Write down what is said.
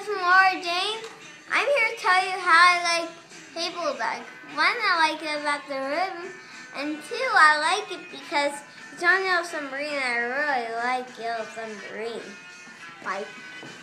guys, I'm Laura Jane. I'm here to tell you how I like Bulldog. One, I like it about the ribbon, and two, I like it because it's on Yellow Submarine and I really like Yellow Submarine. Bye.